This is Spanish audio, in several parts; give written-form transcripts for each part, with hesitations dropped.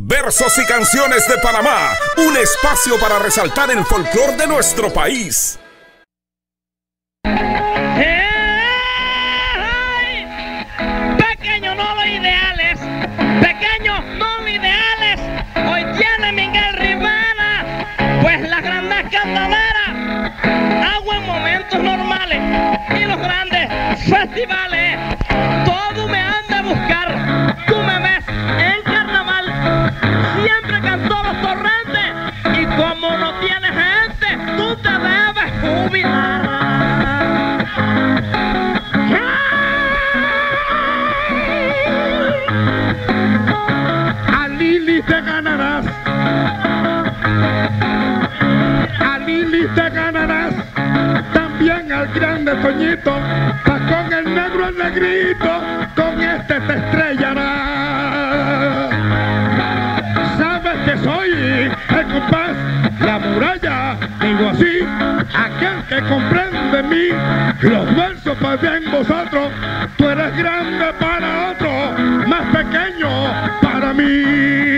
Versos y canciones de Panamá, un espacio para resaltar el folclor de nuestro país. Pequeño, no lo ideales. Pequeño, no lo ideales. Hoy tiene Miguel Rivera, pues las grandes cantaleras hago en momentos normales y los grandes festivales. Todo me han de buscar. Tú me ves en carnaval, siempre canto los torrentes, y como no tienes gente, tú te debes jubilar. A Lili te ganarás, a Lili te ganarás, también al grande Toñito, pa' con el negro el negrito, con este te estrellarás. Sabes que soy el compás, la muralla, digo así, aquel que comprende mí, los versos para bien vosotros, tú eres grande para otro, más pequeño para mí.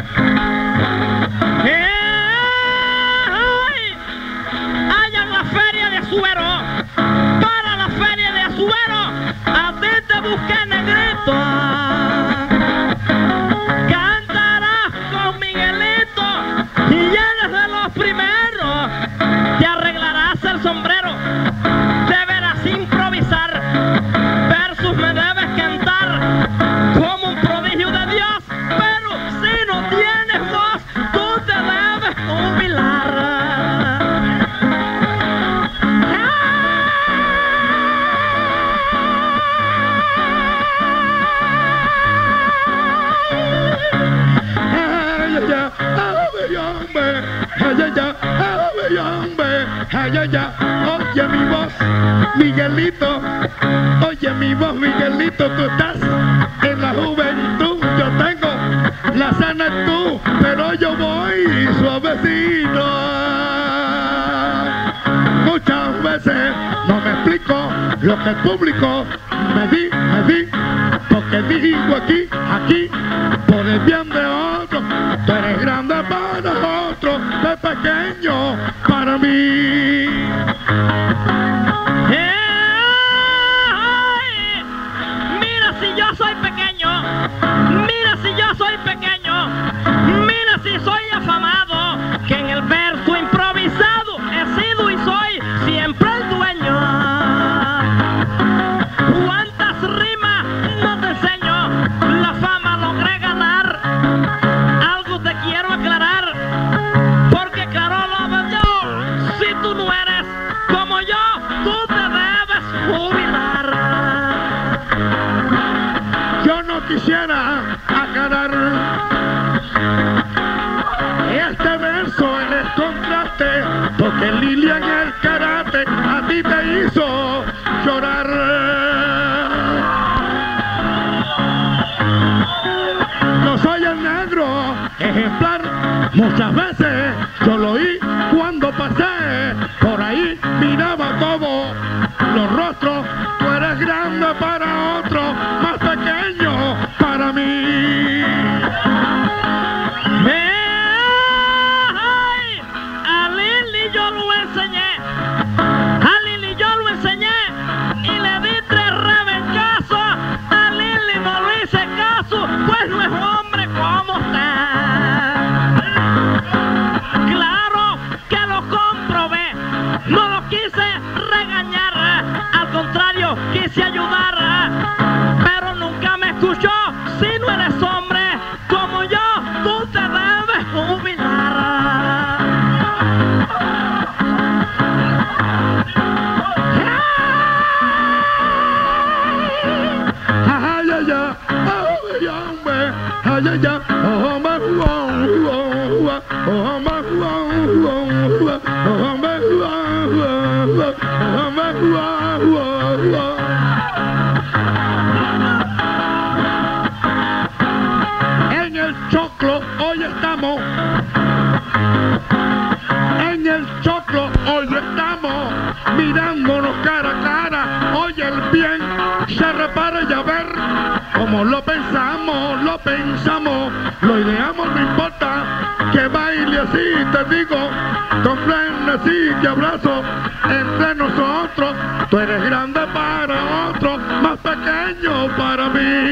Allá en la feria de Azuero, para la feria de Azuero, a ti te busqué, negrito. Cantarás con Miguelito y ya eres de los primeros. Te arreglarás el sombrero, deberás improvisar, versos me debes cantar como un prodigio de Dios, pero si no tienes voz, tú te debes jubilar. Oye mi voz, Miguelito, oye mi voz, Miguelito, tú estás en la juventud, yo tengo la sana tú, pero yo voy suavecito. Muchas veces no me explico lo que el público me di, porque digo aquí, por el bien de otro, tú eres grande para otro, tú pequeño para mí. Mira si yo soy pequeño, mira si yo soy pequeño, mira si soy afamado, que en el verso improvisado he sido y soy siempre el dueño. ¿Cuántas rimas no te enseño? La fama logré ganar. Algo te quiero aclarar, porque claro lo veo yo, si tú no eres como yo, tú te debes jubilar. Yo no quisiera aclarar este verso en el contraste, porque Lilia en el karate a ti te hizo llorar. No soy el negro ejemplar, muchas veces yo lo oí cuando pasé por ahí, miraba como los rostros, tú eres grande para otro, más pequeño para mí. A Lili yo lo enseñé, a Lili yo lo enseñé y le di 3 rebencazos. A Lili no le hice caso, pues no es hombre como usted. Claro que lo comprobé, no lo quise regañar, al contrario quise ayudar, pero nunca me escuchó. Si no eres hombre como yo, tú te debes jubilar. En el choclo hoy estamos, en el choclo hoy estamos, mirándonos cara a cara. Hoy el bien se repara y a ver como lo pensamos, lo ideamos. bailemos, no importa que baile así, te digo, con frenesí te abrazo entre nosotros. Tú eres grande para otro, más pequeño para mí.